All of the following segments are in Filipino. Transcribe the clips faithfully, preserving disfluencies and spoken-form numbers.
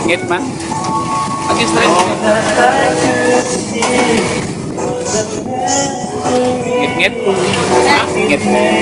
Ngit man. Agis na rin. Ngit-ngit. Ha? Ngit.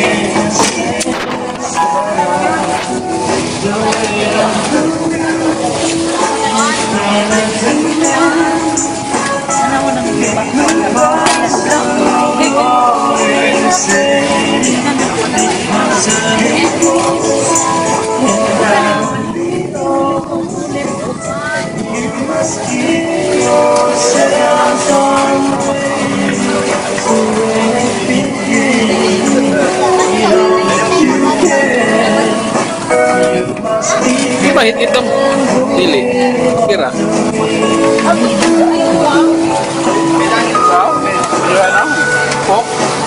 Di ba hit itong dili? Kira. Pok.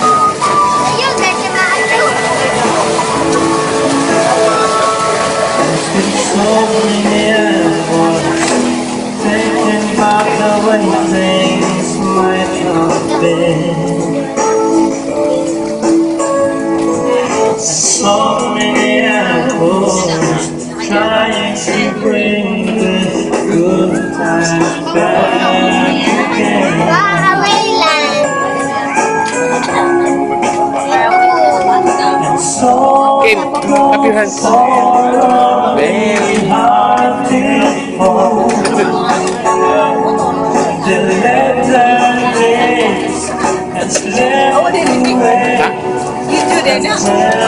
So many apples trying to bring the good times back again. And so very hard to fall. The letter days and slipped away. You do that now.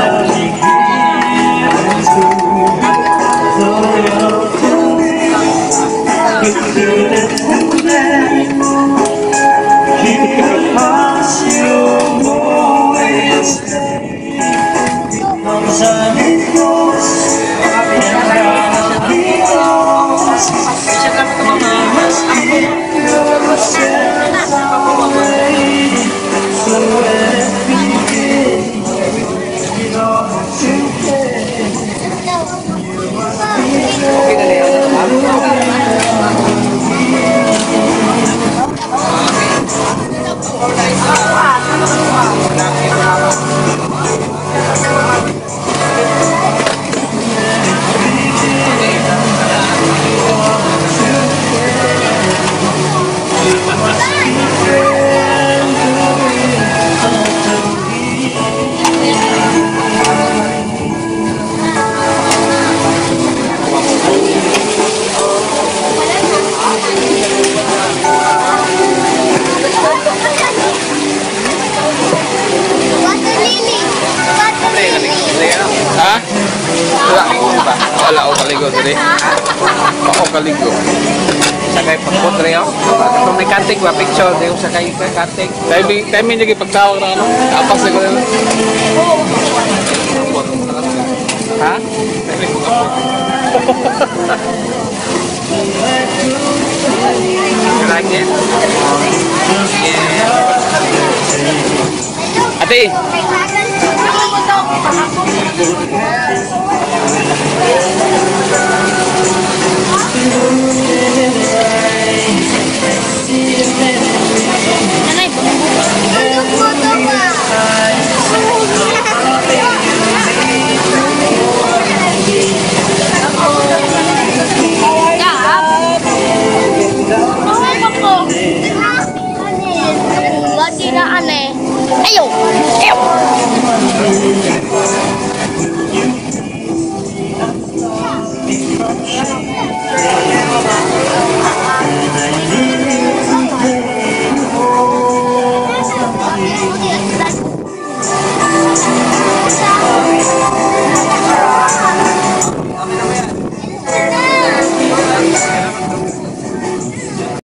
Ha? Wala ba? Wala ako kaligo tadi. Ako kaligo. Sakay pagpotre ako. Kung may kanting ba picture, di ko sakay ka kanting. Timing, timing lagi pagtawag na ano. Tapas na ko na. Ha? Timing ko kapot. Lagi. Ate.